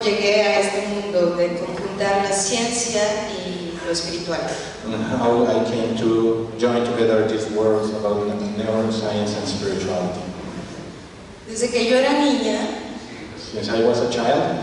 llegué a este mundo de conjuntar la ciencia y lo espiritual. And how I came to join together these worlds about neuroscience and spirituality. Desde que yo era niña, Since I was a child,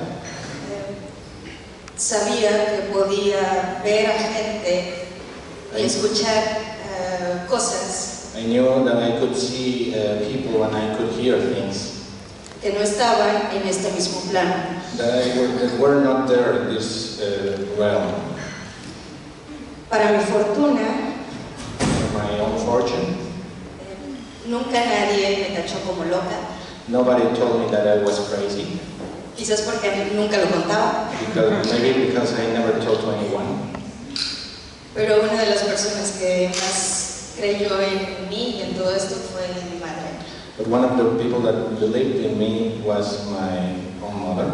sabía que podía ver a gente y escuchar cosas I knew that I could see people and I could hear things que no estaban en este mismo plano. that were not there in this realm. Para mi fortuna, For my own fortune, nunca nadie me tachó como loca, nobody told me that I was crazy, quizás porque nunca lo contaba, maybe because I never told to anyone. pero una de las personas que más creyó en mí y en todo esto fue mi madre. But one of the people that believed in me was my own mother.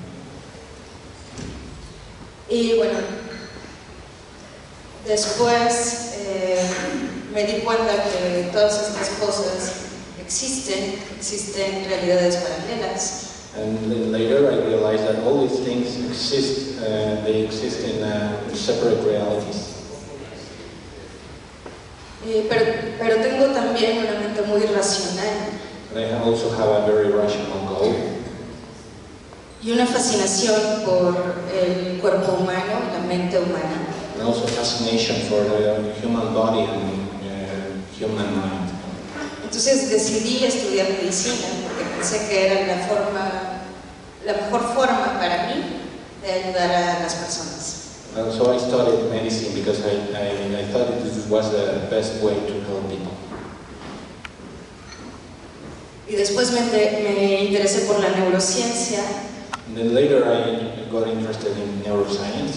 Y bueno, después me di cuenta que todas estas cosas existen realidades paralelas. And then later I realized that all these things exist, they exist in separate realities. Pero tengo también una mente muy racional But I also have a very rational goal y una fascinación por el cuerpo humano, la mente humana. and also fascination for the human body and human mind. Entonces decidí estudiar medicina porque pensé que era la mejor forma para mí de ayudar a las personas. So I studied medicine because I thought this was the best way to help people. Y después me interesé por la neurociencia. And then later I got interested in neuroscience.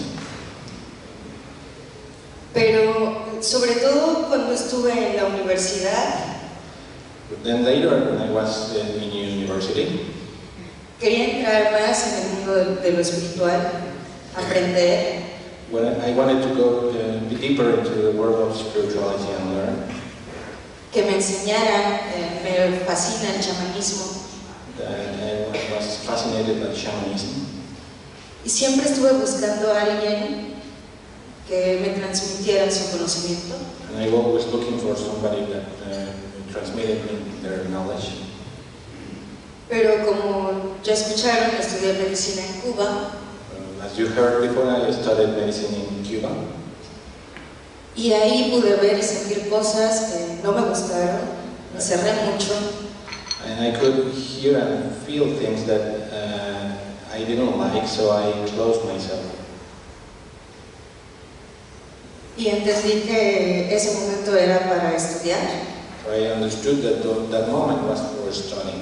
Pero sobre todo cuando estuve en la universidad, But then later when I was in university, quería entrar más en el mundo de lo espiritual, aprender, when I wanted to go deeper into the world of spirituality and learn. que me enseñaran, me fascina el chamanismo. I was fascinated by shamanism. Y siempre estuve buscando a alguien que me transmitiera su conocimiento. And I was always looking for somebody that transmitted me their knowledge. Pero como ya escucharon, estudié medicina en Cuba As you heard before, I studied medicine in Cuba. y ahí pude ver y sentir cosas que no me gustaron, me cerré mucho. And I could hear and feel things that I didn't like, so I closed myself. Y entendí que ese momento era para estudiar. So I understood that that moment was for studying.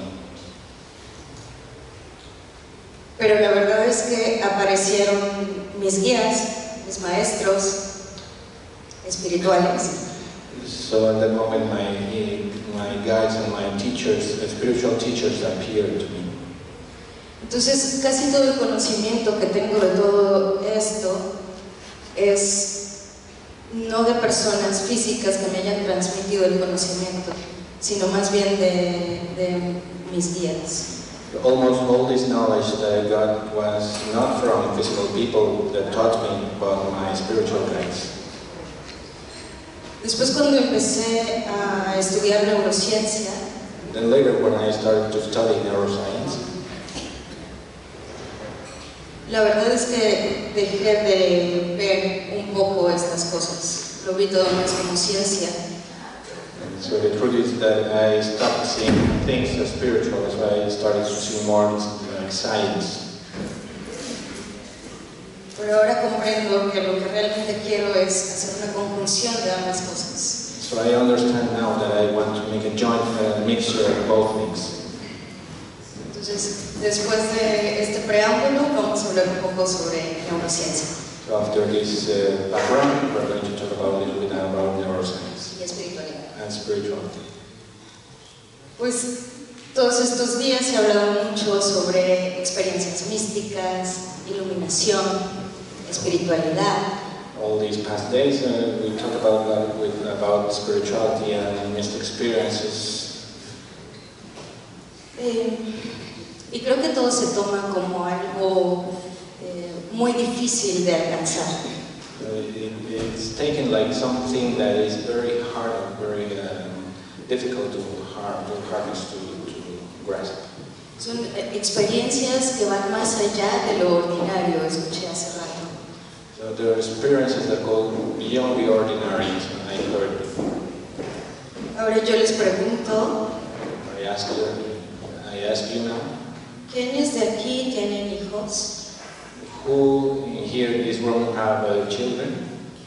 Pero la verdad es que aparecieron mis guías, mis maestros espirituales. So at that moment, my guides and my teachers, spiritual teachers, appeared to me. Entonces, casi todo el conocimiento que tengo de todo esto es no de personas físicas que me hayan transmitido el conocimiento, sino más bien de mis guías. Almost all this knowledge that I got was not from physical people that taught me, but my spiritual guides. Después, cuando empecé a estudiar neurociencia, Then later, when I started to study neuroscience, la verdad es que dejé de ver un poco estas cosas. Lo vi todo más como ciencia. so the truth is that I stopped seeing things as spiritual, as I started to see more like science. Pero ahora comprendo que lo que realmente quiero es hacer una conjunción de ambas cosas. So I understand now that I want to make a joint mixture of both things. Entonces, después de este preámbulo, vamos a hablar un poco sobre neurociencia So after this background, we're going to talk about a little bit about neuroscience y espiritualidad. and spirituality. Pues todos estos días se ha hablado mucho sobre experiencias místicas, iluminación, espiritualidad. All these past days, we talked about spirituality and mystic experiences. Y creo que todo se toma como algo muy difícil de alcanzar. It's taken like something that is very hard, very difficult to harness, to grasp. Son experiencias que van más allá de lo ordinario, escuché hace rato. So there are experiences that go beyond the ordinary, I heard before. Ahora yo les pregunto, I ask you now, ¿quiénes de aquí tienen hijos? who here in this room have children?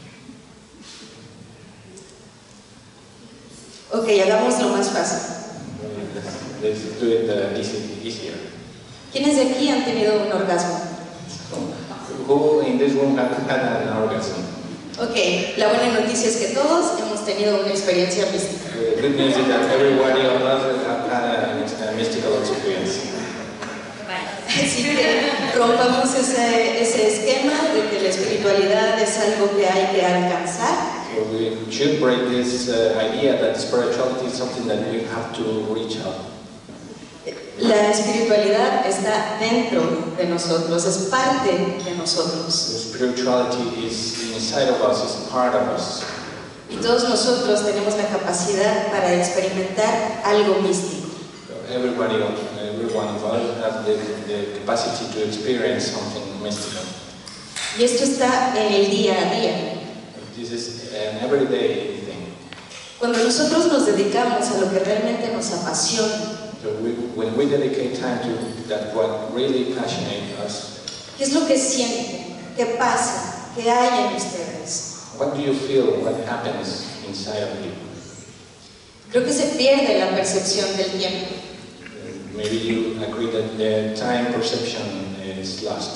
Ok, hagámoslo más fácil. Let's do it easier. ¿Quiénes de aquí han tenido un orgasmo? Who in this room have had an orgasm? Ok, la buena noticia es que todos hemos tenido una experiencia mística. The good news is that everybody of us have had a mystical experience. Así que rompamos ese esquema de que la espiritualidad es algo que hay que alcanzar. So we should break this idea that spirituality is something that we have to reach out. La espiritualidad está dentro de nosotros, es parte de nosotros. The spirituality is inside of us, is part of us. Y todos nosotros tenemos la capacidad para experimentar algo místico. So every one of us has the capacity to experience something mystical. Y esto está en el día a día. This is an everyday thing. Cuando nosotros nos dedicamos a lo que realmente nos apasiona, So when we dedicate time to that, what really passionates us, ¿qué es lo que sienten? ¿Qué pasa? ¿Qué hay en ustedes? what do you feel? What happens inside of you? Creo que se pierde la percepción del tiempo. Maybe you agree that the time perception is lost.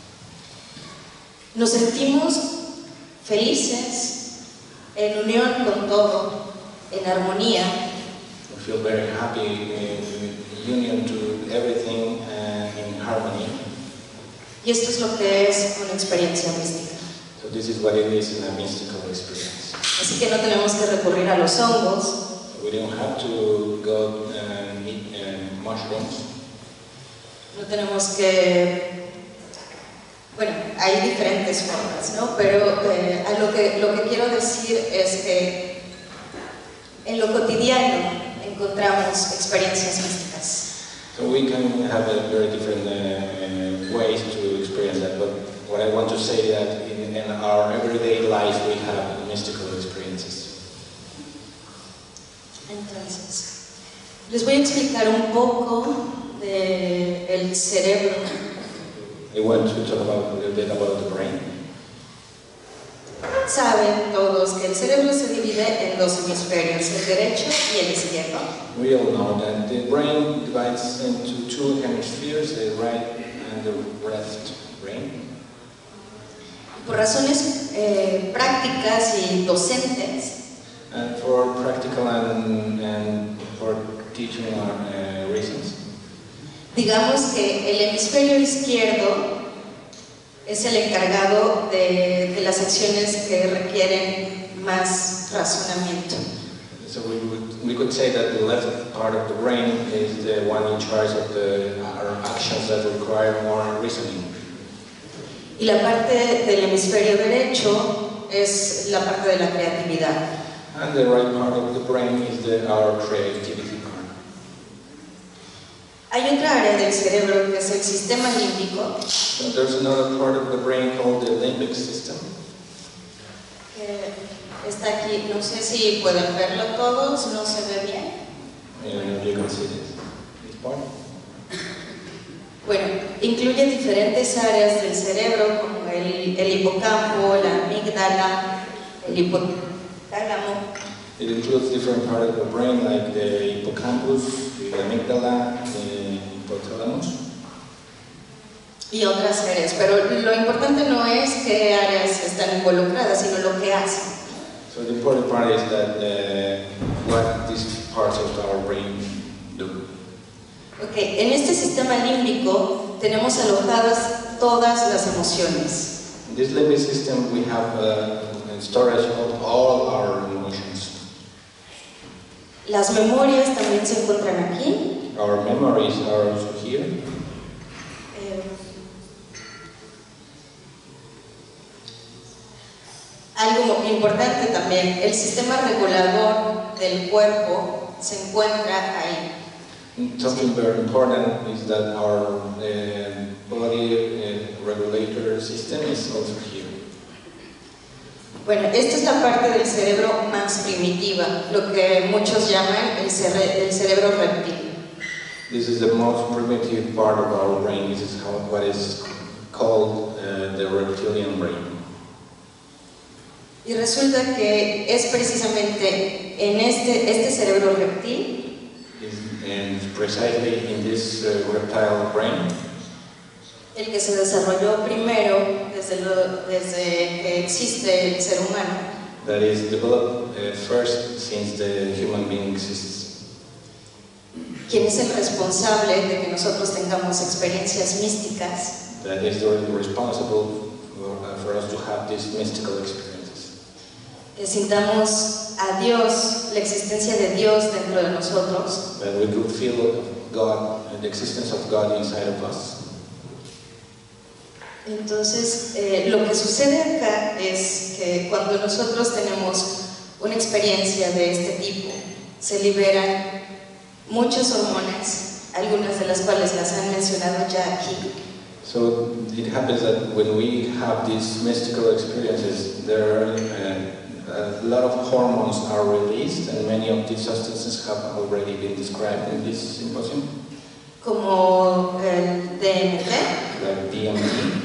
Nos sentimos felices, en unión con todo, en armonía. We feel very happy in union to everything in harmony. Y esto es lo que es una experiencia mística. So this is what it is in a mystical experience. Así que no tenemos que recurrir a los hongos, We don't have to go and eat mushrooms. no tenemos que... Bueno, hay diferentes formas, ¿no? Pero lo que quiero decir es que en lo cotidiano encontramos experiencias místicas. So we can have a very different ways to experience that, but what I want to say is that in our everyday life we have mystical experiences. Entonces, les voy a explicar un poco del cerebro. I want to talk about a little bit about the brain. Saben todos que el cerebro se divide en dos hemisferios, el derecho y el izquierdo. We all know that the brain divides into two hemispheres, the right and the left brain. Por razones prácticas y docentes, And for practical and for teaching reasons, digamos que el hemisferio izquierdo es el encargado de las acciones que requieren más razonamiento. so we could say that the left part of the brain is the one in charge of our actions that require more reasoning. Y la parte del hemisferio derecho es la parte de la creatividad. And the right part of the brain is our creativity part. Hay otra área del cerebro que es el sistema límbico, So there's another part of the brain called the limbic system. que está aquí. No sé si pueden verlo todos, no se ve bien. You can see this part. Bueno, incluye diferentes áreas del cerebro como el hipocampo, la amígdala, el hipotálamo. It includes different parts of the brain like the hippocampus, the amygdala, the hypothalamus. Y otras áreas, pero lo importante no es qué áreas están involucradas, sino lo que hacen. So the important part is that what these parts of our brain do. Okay, en este sistema límbico tenemos alojadas todas las emociones. In this limbic system we have storage of all our emotions. Las memorias también se encuentran aquí. Our memories are also here. Algo importante también, el sistema regulador del cuerpo se encuentra ahí. Something very important is that our body regulator system is also here. Bueno, esta es la parte del cerebro más primitiva, lo que muchos llaman el cerebro reptil. This is the most primitive part of our brain. This is what is called the reptilian brain. Y resulta que es precisamente en este cerebro reptil, and precisely in this reptile brain, el que se desarrolló primero desde que existe el ser humano, that is developed first since the human being exists. quien es el responsable de que nosotros tengamos experiencias místicas, That is responsible for us to have these mystical experiences. que sintamos a Dios, la existencia de Dios dentro de nosotros, That we could feel God, the existence of God inside of us. Entonces, lo que sucede acá es que cuando nosotros tenemos una experiencia de este tipo, se liberan muchas hormonas, algunas de las cuales las han mencionado ya aquí. So it happens that when we have these mystical experiences, there are a lot of hormones are released, and many of these substances have already been described in this symposium. Como el DMT, Like DMT,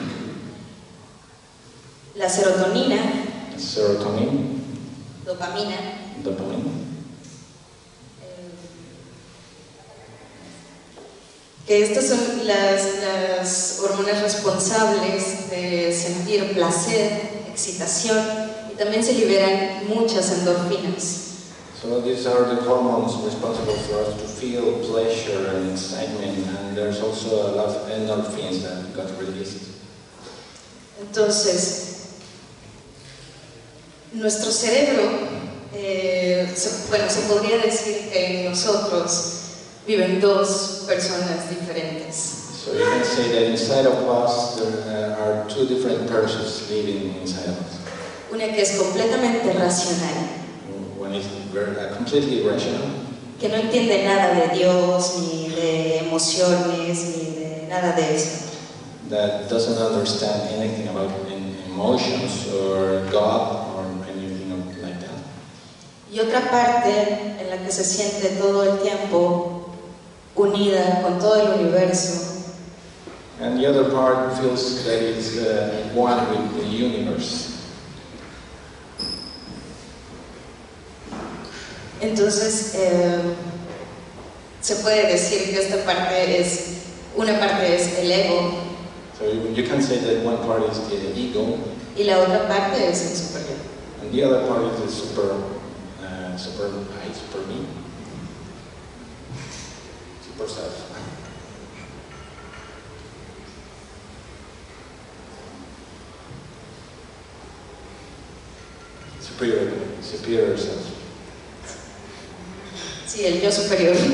la serotonina, serotonin, dopamina, dopamine, que estas son las hormonas responsables de sentir placer, excitación, y también se liberan muchas endorfinas. So these are the hormones responsible for us to feel pleasure and excitement, and there's also a lot of endorphins that got released. Entonces, nuestro cerebro, se podría decir que en nosotros viven dos personas diferentes. So you can say that inside of us there are two different persons living inside of us. Una que es completamente racional, One is completely rational, que no entiende nada de Dios, ni de emociones, ni de nada de eso. that doesn't understand anything about emotions or God or anything like that. Y otra parte en la que se siente todo el tiempo unida con todo el universo, And the other part feels that it's one with the universe. Entonces, se puede decir que una parte es el ego So you can say that one part is the ego, y la otra parte es el superior. and the other part is the super I, super me, super self. Superior self. Sí, el yo superior. Sí.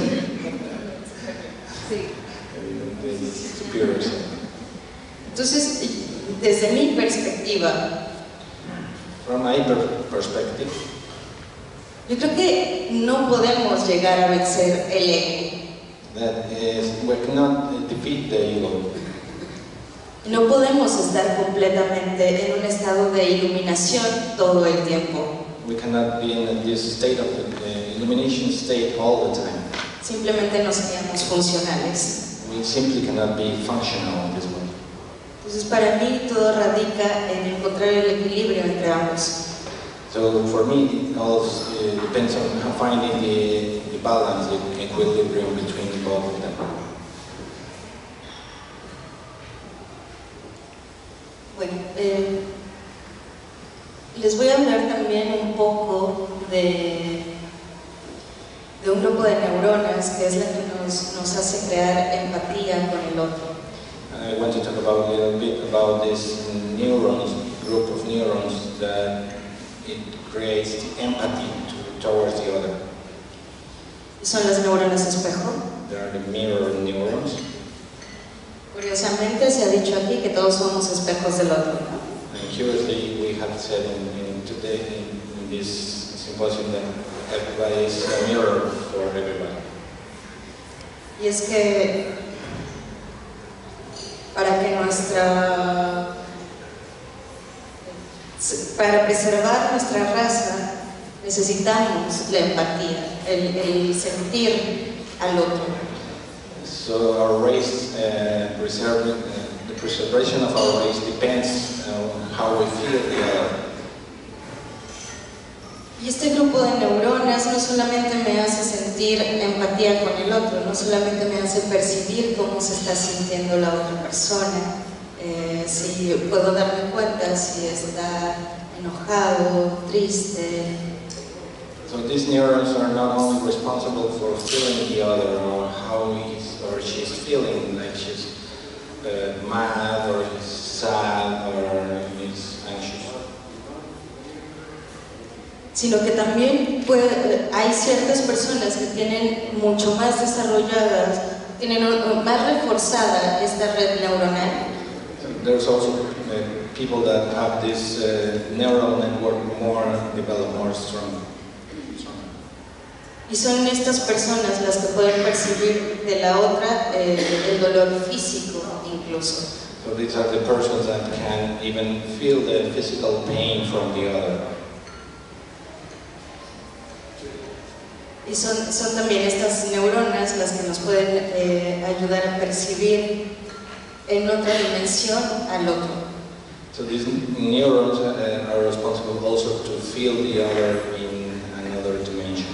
The superior self. Entonces, desde mi perspectiva, From my perspective, yo creo que no podemos llegar a vencer el ego. that is, we cannot defeat the ego. No podemos estar completamente en un estado de iluminación todo el tiempo. We cannot be in this state of illumination state all the time. Simplemente no seríamos funcionales. We simply cannot be functional in this way. Entonces, para mí todo radica en encontrar el equilibrio entre ambos. So for me, it all depends on finding the balance, the equilibrium between both of them. Bueno, les voy a hablar también un poco de un grupo de neuronas que es la que nos hace crear empatía con el otro. I want to talk about a little bit about this neurons, group of neurons that it creates the empathy towards the other. Son las neuronas espejo. There are the mirror neurons. Curiosamente se ha dicho aquí que todos somos espejos del otro, ¿no? And curiously, we have said in this symposium that everybody is a mirror for everybody. Y es que para preservar nuestra raza necesitamos la empatía, el sentir al otro. So our race, the preservation of our race depends on how we feel the other. Y este grupo de neuronas no solamente me hace sentir empatía con el otro, no solamente me hace percibir cómo se está sintiendo la otra persona, si puedo darme cuenta si está enojado, triste. So these neurons are not only responsible for feeling the other or how he or she is feeling, like she's mad or he's sad or he's anxious. Sino que también hay ciertas personas que tienen mucho más desarrolladas, tienen más reforzada esta red neuronal. There's also people that have this neural network more developed, more strong. Y son estas personas las que pueden percibir de la otra el dolor físico incluso. So these are the persons that can even feel the physical pain from the other. Y son también estas neuronas las que nos pueden ayudar a percibir en otra dimensión al otro. So these neurons are responsible also to feel the other in another dimension.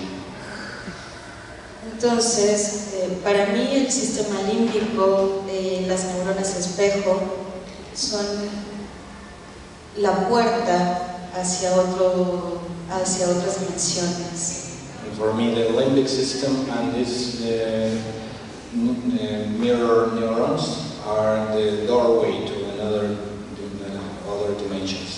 Entonces, para mí el sistema límbico, las neuronas espejo, son la puerta hacia otras dimensiones. And for me, the limbic system and these mirror neurons are the doorway to other dimensions.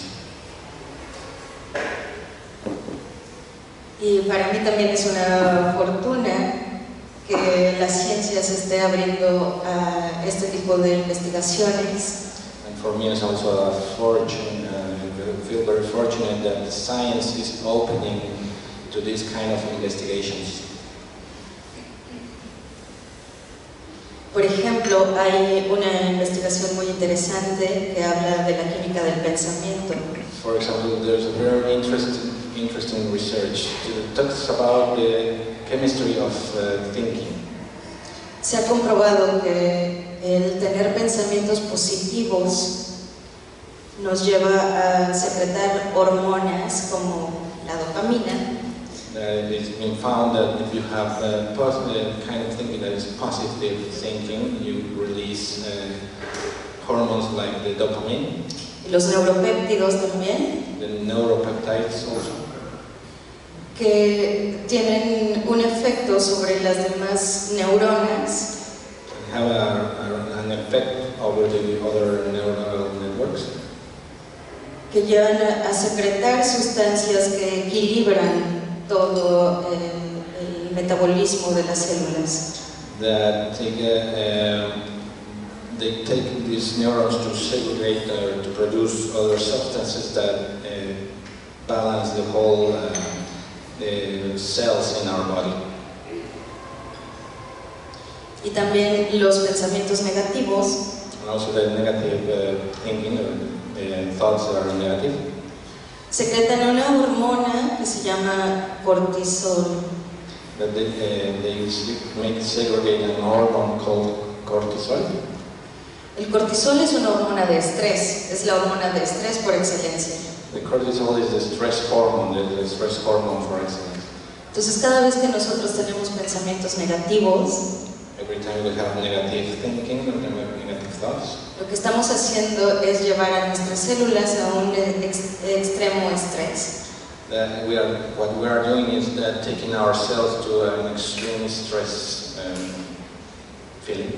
Y para mí también es una fortuna que la ciencia se esté abriendo a este tipo de investigaciones. And for me, it's also a fortune. I feel very fortunate that the science is opening to these kind of investigations. Por ejemplo, hay una investigación muy interesante que habla de la química del pensamiento. For example, there's a very interesting research that talks about the chemistry of thinking. Se ha comprobado que el tener pensamientos positivos nos lleva a secretar hormonas como la dopamina. It's been found that if you have kind of thinking that is positive thinking, you release hormones like the dopamine. Y los neuropéptidos también. The neuropeptides also. Que tienen un efecto sobre las demás neuronas. Have an effect over the other neural networks. Que llevan a secretar sustancias que equilibran todo el metabolismo de las células. That they take these neurons to segregate or to produce other substances that balance the whole cells in our body. Y también los pensamientos negativos. And also the negative thinking, thoughts that are negative. Secretan una hormona que se llama cortisol. That they make segregate an hormone called cortisol. El cortisol es una hormona de estrés, es la hormona de estrés por excelencia. The cortisol is the stress hormone for excellence. Entonces, cada vez que nosotros tenemos pensamientos negativos, every time we have negative thinking or negative thoughts, lo que estamos haciendo es llevar a nuestras células a un extremo estrés. What we are doing is taking ourselves to an extreme stress feeling.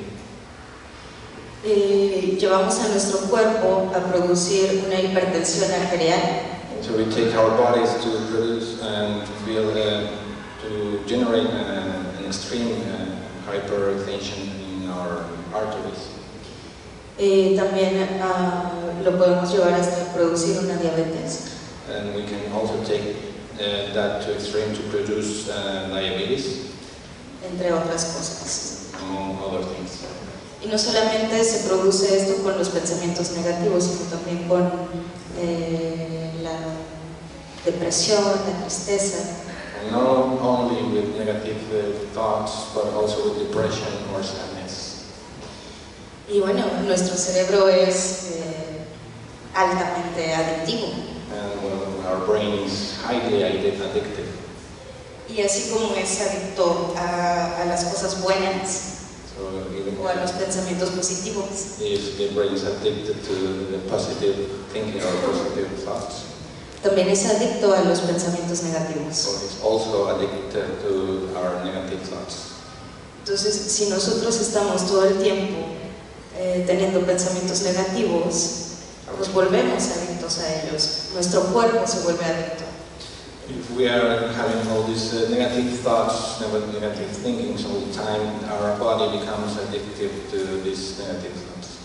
Y llevamos a nuestro cuerpo a producir una hipertensión arterial. And so we take our bodies to produce and feel to generate an extreme hypertension in our arteries. También lo podemos llevar hasta producir una diabetes. And we can also take that to extreme to produce diabetes, entre otras cosas. among other things. Y no solamente se produce esto con los pensamientos negativos, sino también con la depresión, la tristeza. And not only with negative thoughts, but also with depression or sadness. Y bueno, nuestro cerebro es altamente adictivo. And well, our brain is highly addictive. Y así como es adicto a las cosas buenas So even o a los pensamientos positivos, if the brain is addicted to the positive thinking or positive thoughts, también es adicto a los pensamientos negativos. so it's also addicted to our negative thoughts. Entonces, si nosotros estamos todo el tiempo teniendo pensamientos negativos, nos volvemos adictos a ellos. Nuestro cuerpo se vuelve adicto. If we are having all these negative thoughts, negative thinkings all the time, our body becomes addicted to these negative thoughts.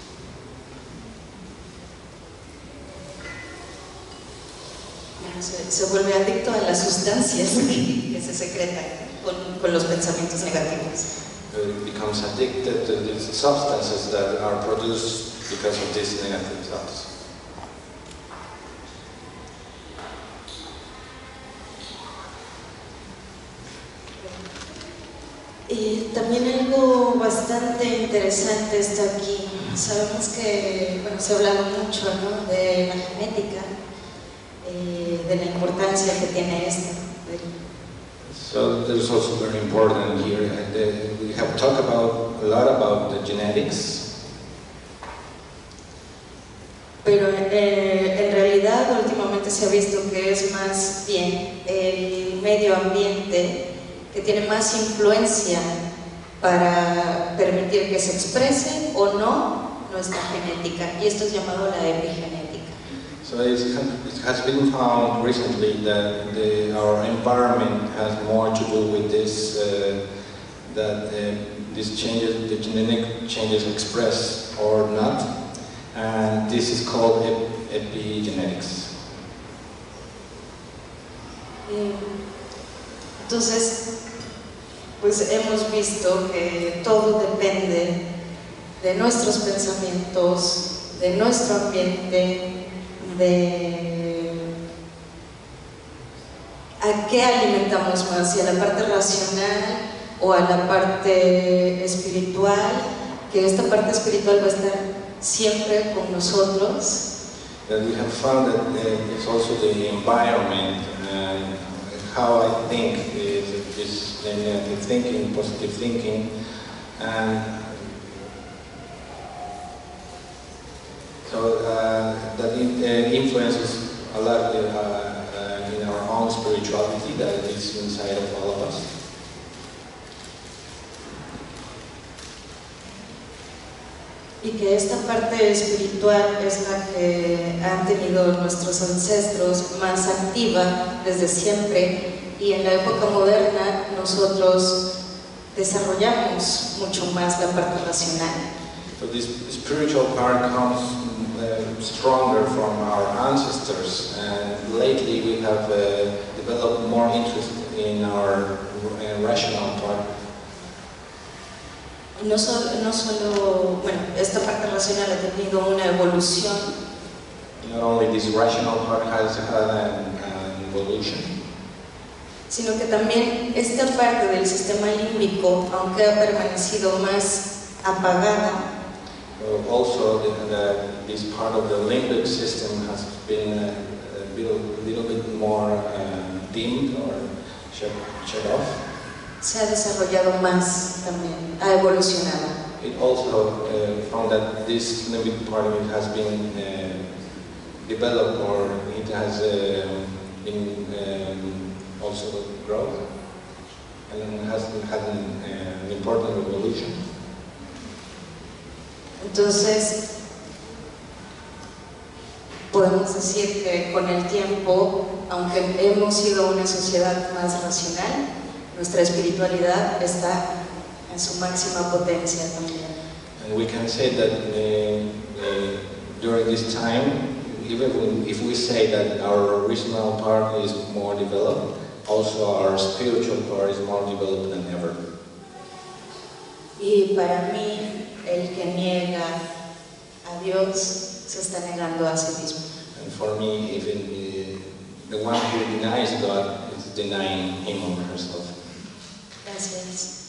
Se vuelve adicto a las sustancias que se secretan con los pensamientos negativos. It becomes addicted to these substances that are produced because of these negative thoughts. También algo bastante interesante está aquí. Sabemos que, bueno, se ha hablado mucho, ¿no?, de la genética, de la importancia que tiene esto. So this is also very important here. We have talked a lot about the genetics, pero en realidad últimamente se ha visto que es más bien el medio ambiente que tiene más influencia para permitir que se exprese o no nuestra genética, y esto es llamado la epigenética. So it has been found recently that our environment has more to do with this, that these changes, the genetic changes express or not, and this is called epigenetics. Entonces, pues hemos visto que todo depende de nuestros pensamientos, de nuestro ambiente, de a qué alimentamos más, si a la parte racional o a la parte espiritual, que esta parte espiritual va a estar siempre con nosotros. That we have found that it's also the environment and how I think is negative thinking, positive thinking, and so that it influences a lot in our own spirituality that is inside of all of us. Y que esta parte espiritual es la que han tenido nuestros ancestros más activa desde siempre, y en la época moderna nosotros desarrollamos mucho más la parte racional. So this spiritual part comes stronger from our ancestors, and lately we have developed more interest in our rational part. No solo, bueno, esta parte racional ha tenido una evolución. Not only this rational part has had an evolution, sino que también esta parte del sistema límbico, aunque ha permanecido más apagada, also this part of the limbic system has been a little bit more dimmed or shut off. Se ha desarrollado más también, ha evolucionado. It also found that this limbic part of it has been developed, or it has been also growth, and has had an important evolution. Entonces, podemos decir que con el tiempo, aunque hemos sido una sociedad más racional, nuestra espiritualidad está en su máxima potencia también. And we can say that during this time, even if we say that our original part is more developed, also our spiritual part is more developed than ever. Y para mí, el que niega a Dios se está negando a sí mismo. And for me, even the one who denies God is denying him or herself. Gracias.